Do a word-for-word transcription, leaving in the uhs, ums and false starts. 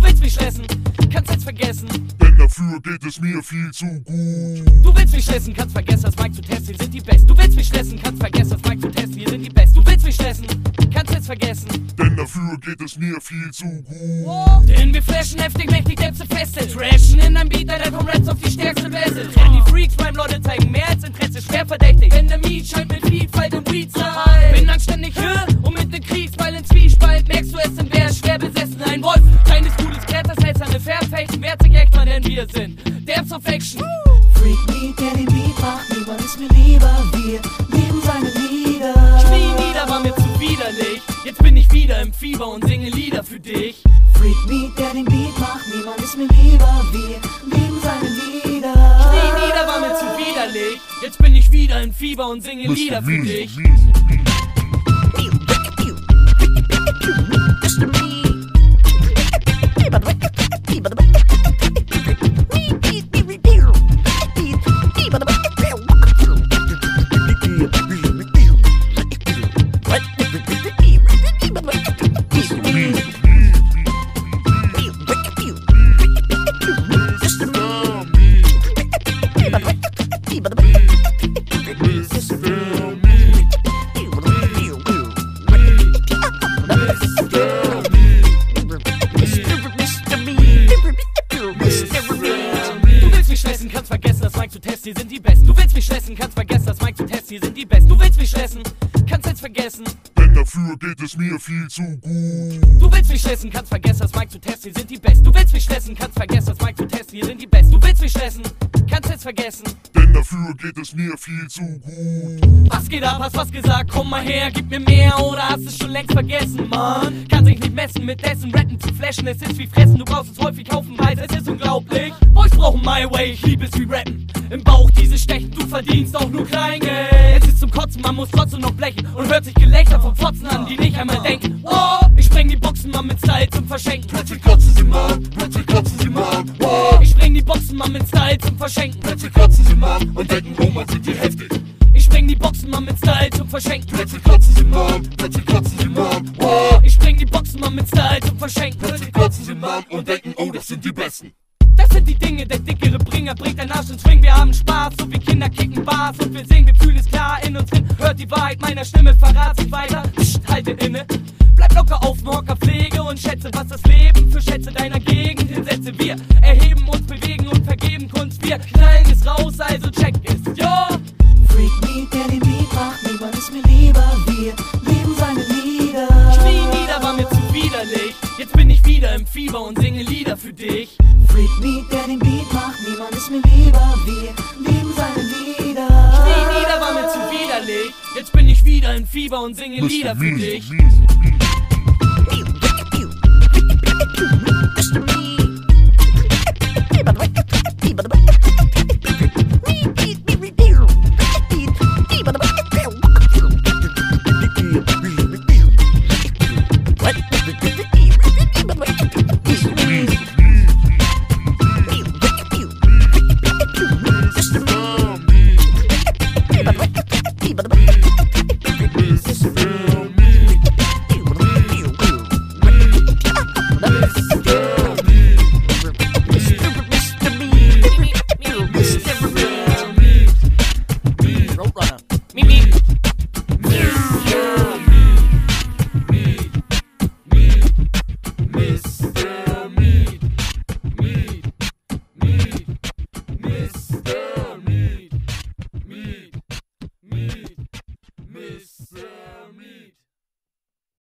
willst mich stressen, kannst jetzt vergessen, denn dafür geht es mir viel zu gut. Du willst mich stressen, kannst vergessen, dass Mike zu Test, wir sind die Besten. Du willst mich stressen, kannst vergessen, dass Mike zu Test, wir sind die Besten. Du willst mich stressen, kannst jetzt vergessen, denn dafür geht es mir viel zu gut. Denn wir flashen heftig, mächtig, Däpse feste, trashen in einem Beat, der vom Raps auf die stärkste Bässe. Denn die Freaks, beim Leute zeigen mehr als Interesse, schwer verdächtig, denn der Miet scheint mit Vielfalt im Weed sein. Bin anständig hier und mit den Kriegsball in Zwiespalt, merkst du es, denn wer ist schwer besessen, ein Wolf, kleines gutes Kehrt, das seltsame Fairface, wer sich echt mal, denn wir sind Derbs of Action. Freak Beat, der den Beat macht, niemand ist mir lieber, wir lieben seine Lieder. Knie nieder, war mir zu widerlich, jetzt bin ich wieder im Fieber und singe Lieder für dich. Freak Beat, der den Beat macht, niemand ist mir lieber, wir lieben seine Lieder. Knie nieder, war mir zu widerlich, jetzt bin ich wieder im Fieber und singe Lieder für dich. Kannst vergessen, dass Mike zu Test, hier sind die Besten. Du willst mich stressen, kannst vergessen, dass Mike zu Test, hier sind die Besten. Du willst mich stressen, kannst jetzt vergessen, denn dafür geht es mir viel zu gut. Du willst mich stressen, kannst vergessen, dass Mike zu Test, hier sind die Besten. Du willst mich stressen, kannst vergessen, dass Mike zu Test, hier sind die Besten. Du willst mich stressen, kannst jetzt vergessen, denn dafür geht es mir viel zu gut. Was geht ab, hast was gesagt, komm mal her, gib mir mehr oder hast es schon längst vergessen, Mann. Kann sich nicht messen mit dessen Rappen zu flashen, es ist wie Fressen, du brauchst es häufig haufenweise, es ist unglaublich. Boys brauchen my way, ich liebe es wie Rappen. Im Bauch diese Stechen, du verdienst auch nur Kleingeld. Es ist zum Kotzen, man muss trotzdem noch blechen und hört sich Gelächter vom Fotzen an, die nicht einmal denken. Oh, ich spreng die Boxen mal mit Style zum Verschenken. Plötzlich kotzen sie mal, plötzlich kotzen sie mal. Oh, Ich spreng die Boxen mal mit Style zum Verschenken. plötzlich kotzen sie mal und denken, oh man, sind die heftig. Ich spreng die Boxen mal mit Style zum Verschenken. Plötzlich kotzen sie mal, plötzlich kotzen sie mal. Oh, Ich spreng die Boxen mal mit Style zum Verschenken. plötzlich kotzen sie mal und denken, oh, das sind die Besten. Das sind die Dinge, der dickere Bringer bringt ein Arsch ins Swing. Wir haben Spaß, so wie Kinder kicken Bars und wir singen, wir fühlen es klar in uns drin. Hört die Wahrheit meiner Stimme, verrat sich weiter. Psst, halte inne. Bleib locker auf dem Hocker, pflege und schätze, was das Leben für Schätze deiner Gegend hinsetze. Wir erheben uns, bewegen und vergeben Kunst. Wir knallen es raus, also check es, yo! Freak Beat, der den Beat macht, niemand ist mir lieber, wir lieben seine Lieder. Knie nieder, war mir zu widerlich, jetzt bin ich wieder im Fieber und singe Lieder für dich. Freak Beat, der den Beat macht, niemand ist mir lieber, wir lieben seine Lieder. Knie nieder, war mir zu widerlich, jetzt bin ich wieder im Fieber und singe Lieder für dich. Mies, mies, mies.